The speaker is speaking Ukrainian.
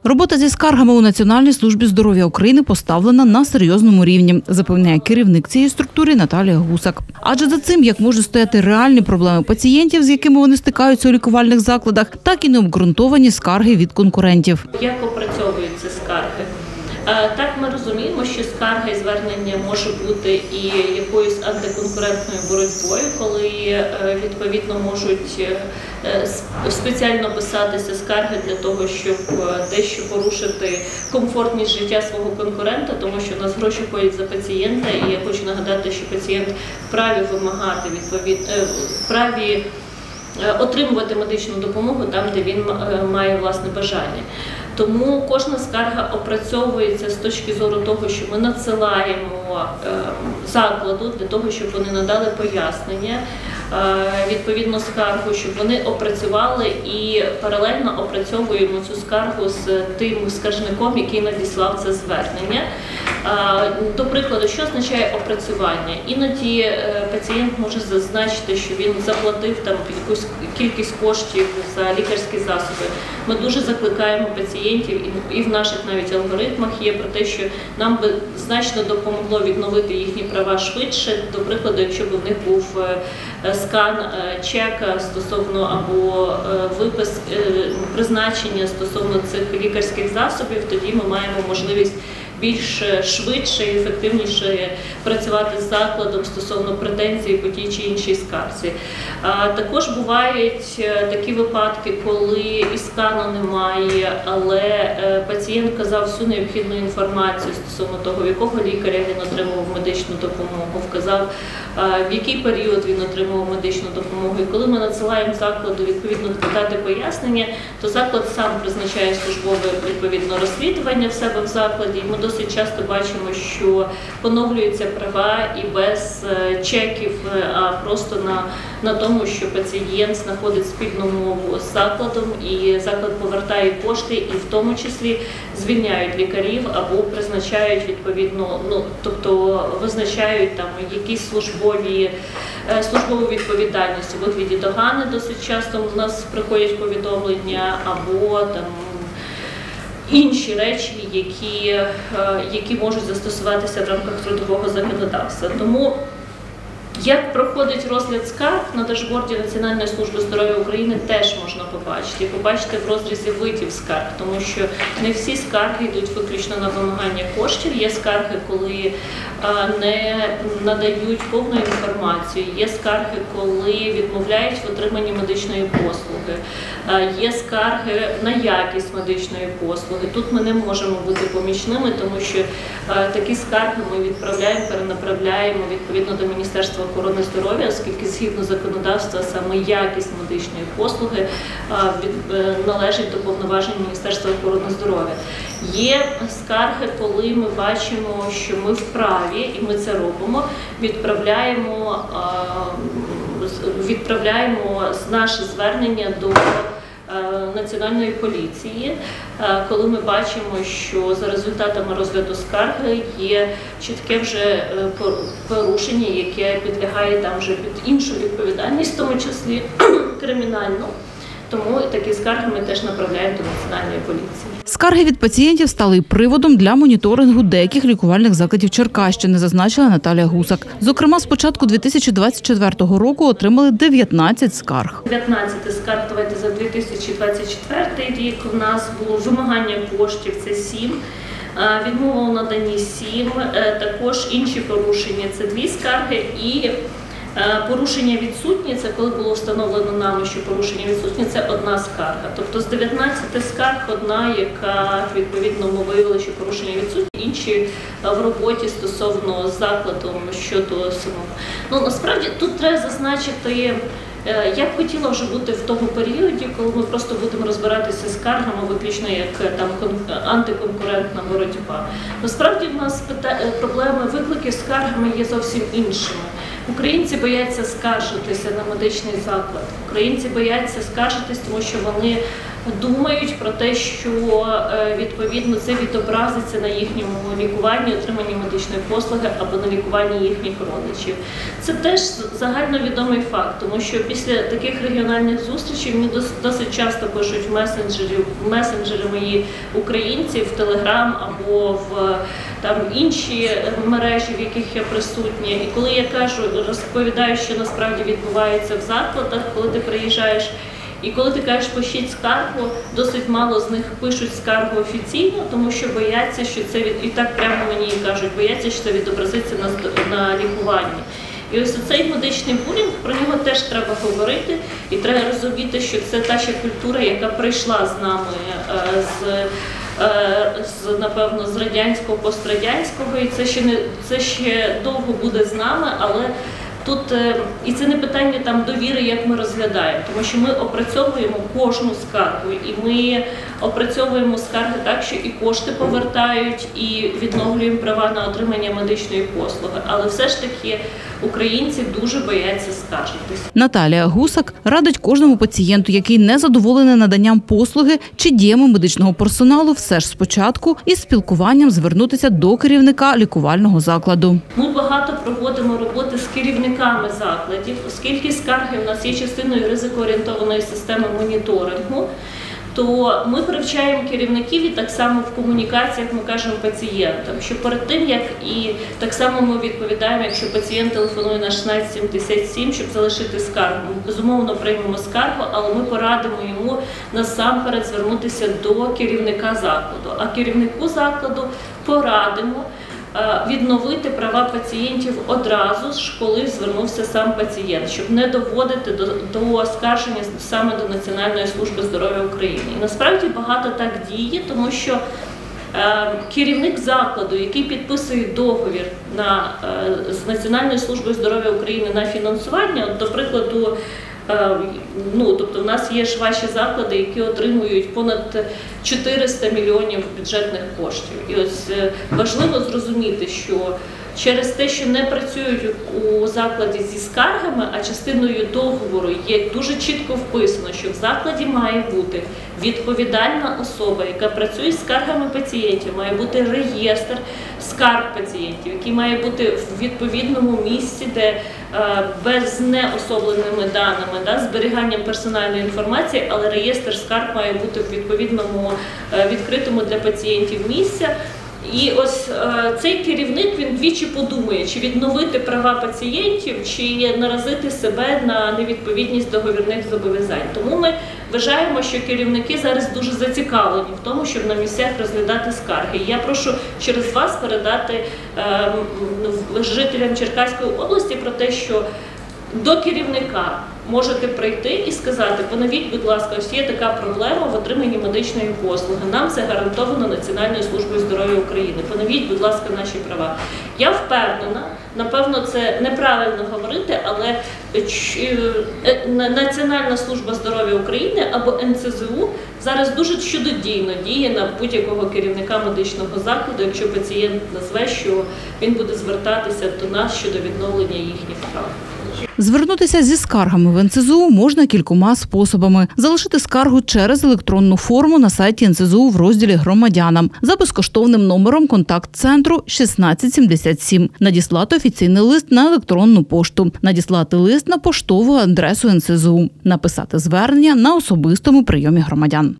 Робота зі скаргами у Національній службі здоров'я України поставлена на серйозному рівні, запевняє керівник цієї структури Наталія Гусак. Адже за цим як можуть стояти реальні проблеми пацієнтів, з якими вони стикаються у лікувальних закладах, так і необґрунтовані скарги від конкурентів. Як опрацьовуються скарги? Так, ми розуміємо, що скарга і звернення може бути і якоюсь антиконкурентною боротьбою, коли відповідно можуть спеціально писатися скарги для того, щоб дещо порушити комфортність життя свого конкурента, тому що у нас гроші ходять за пацієнта, і я хочу нагадати, що пацієнт вправі вимагати вправі отримувати медичну допомогу там, де він має власне бажання. Тому кожна скарга опрацьовується з точки зору того, що ми надсилаємо закладу для того, щоб вони надали пояснення, відповідно скаргу, щоб вони опрацювали і паралельно опрацьовуємо цю скаргу з тим скаржником, який надіслав це звернення. До прикладу, що означає опрацювання? Іноді пацієнт може зазначити, що він заплатив там якусь кількість коштів за лікарські засоби. Ми дуже закликаємо пацієнтів, і в наших навіть алгоритмах є про те, що нам би значно допомогло відновити їхні права швидше. До прикладу, якщо б у них був скан чека стосовно або випис призначення стосовно цих лікарських засобів, тоді ми маємо можливість більш швидше і ефективніше працювати з закладом стосовно претензій по тій чи іншій скарзі. Також бувають такі випадки, коли і скану немає, але пацієнт вказав всю необхідну інформацію стосовно того, в якого лікаря він отримував медичну допомогу, вказав, в який період він отримував медичну допомогу. І коли ми надсилаємо закладу відповідно дати пояснення, то заклад сам призначає службове відповідно розслідування в себе в закладі. І ми досить часто бачимо, що поновлюються права і без чеків, а просто на тому, що пацієнт знаходить спільну мову з закладом, і заклад повертає кошти, і в тому числі звільняють лікарів або призначають відповідно, тобто визначають там якісь службову відповідальність у вигляді догани. Досить часто у нас приходять повідомлення або там інші речі, які можуть застосуватися в рамках трудового законодавства. Тому як проходить розгляд скарг на дашборді Національної служби здоров'я України, теж можна побачити. Побачити в розрізі видів скарг, тому що не всі скарги йдуть виключно на вимагання коштів. Є скарги, коли не надають повну інформацію, є скарги, коли відмовляють в отриманні медичної послуги, є скарги на якість медичної послуги. Тут ми не можемо бути помічними, тому що такі скарги ми відправляємо, перенаправляємо відповідно до Міністерства охорони здоров'я, оскільки згідно законодавства саме якість медичної послуги належить до повноважень Міністерства охорони здоров'я. Є скарги, коли ми бачимо, що ми вправі, і ми це робимо, відправляємо наше звернення до Національної поліції, коли ми бачимо, що за результатами розгляду скарги є чітке вже порушення, яке підлягає там вже під іншу відповідальність, в тому числі кримінальну. Тому такі скарги ми теж направляємо до Національної поліції. Скарги від пацієнтів стали й приводом для моніторингу деяких лікувальних закладів Черкащини, зазначила Наталія Гусак. Зокрема, з початку 2024 року отримали 19 скарг. 19 скарг, давайте за 2024 рік у нас було вимагання коштів – це 7. Відмова у наданні 7, також інші порушення – це 2 скарги і порушення відсутні, це коли було встановлено нами, що порушення відсутні, це 1 скарга. Тобто з 19 скарг одна, яка відповідно ми виявили, що порушення відсутні, інші в роботі стосовно закладу щодо самого. Насправді тут треба зазначити, я б хотіла вже бути в тому періоді, коли ми просто будемо розбиратися з скаргами виключно як там антиконкурентна боротьба. Насправді в нас проблеми, виклики з скаргами є зовсім іншими. Українці бояться скаржитися на медичний заклад. Українці бояться скаржитись, тому що вони думають про те, що відповідно це відобразиться на їхньому лікуванні, отриманні медичної послуги або на лікуванні їхніх родичів. Це теж загальновідомий факт, тому що після таких регіональних зустрічей мені досить часто пишуть месенджери мої українці в Телеграм або в інші мережі, в яких я присутня. І коли я розповідаю, що насправді відбувається в закладах, коли ти приїжджаєш, і коли ти кажеш, пишіть скаргу, досить мало з них пишуть скаргу офіційно, тому що бояться, що це і так прямо мені і кажуть, бояться, що це відобразиться на лікуванні. І ось цей медичний булінг, про нього теж треба говорити, і треба розуміти, що це та ще культура, яка прийшла з нами напевно, з радянського, пострадянського, і це ще довго буде з нами, але тут, і це не питання довіри, як ми розглядаємо, тому що ми опрацьовуємо кожну скаргу, і ми опрацьовуємо скарги так, що і кошти повертають, і відновлюємо права на отримання медичної послуги. Але все ж таки українці дуже бояться скаржитись. Наталія Гусак радить кожному пацієнту, який не задоволений наданням послуги чи діями медичного персоналу, все ж спочатку із спілкуванням звернутися до керівника лікувального закладу. Ми багато проводимо роботи з керівниками закладів, оскільки скарги у нас є частиною ризикоорієнтованої системи моніторингу, то ми привчаємо керівників і так само в комунікаціях ми кажемо пацієнтам, що перед тим, як і так само ми відповідаємо, якщо пацієнт телефонує на 1677, щоб залишити скаргу. Ми, безумовно, приймемо скаргу, але ми порадимо йому насамперед звернутися до керівника закладу. А керівнику закладу порадимо відновити права пацієнтів одразу ж, коли звернувся сам пацієнт, щоб не доводити до оскарження саме до Національної служби здоров'я України. І насправді багато так діє, тому що керівник закладу, який підписує договір з Національною службою здоров'я України на фінансування, до прикладу, тобто в нас є ж ваші заклади, які отримують понад 400 мільйонів бюджетних коштів. І ось важливо зрозуміти, що через те, що не працюють у закладі зі скаргами, а частиною договору є дуже чітко вписано, що в закладі має бути відповідальна особа, яка працює з скаргами пацієнтів, має бути реєстр скарг пацієнтів, який має бути в відповідному місці, де без неособленими даними, зберіганням персональної інформації, але реєстр скарг має бути в відповідному відкритому для пацієнтів місці. І ось цей керівник, він двічі подумає, чи відновити права пацієнтів, чи наразити себе на невідповідність договірних зобов'язань. Тому ми вважаємо, що керівники зараз дуже зацікавлені в тому, щоб на місцях розглядати скарги. І я прошу через вас передати жителям Черкаської області про те, що до керівника можете прийти і сказати, поновіть, будь ласка, ось є така проблема в отриманні медичної послуги. Нам це гарантовано Національною службою здоров'я України. Поновіть, будь ласка, наші права. Я впевнена, напевно, це неправильно говорити, але Національна служба здоров'я України або НСЗУ зараз дуже чудодійно діє на будь-якого керівника медичного закладу, якщо пацієнт назве, що він буде звертатися до нас щодо відновлення їхніх прав. Звернутися зі скаргами в НСЗУ можна кількома способами. Залишити скаргу через електронну форму на сайті НСЗУ в розділі «Громадянам» за безкоштовним номером контакт-центру 1677. Надіслати офіційний лист на електронну пошту. Надіслати лист на поштову адресу НСЗУ. Написати звернення на особистому прийомі громадян.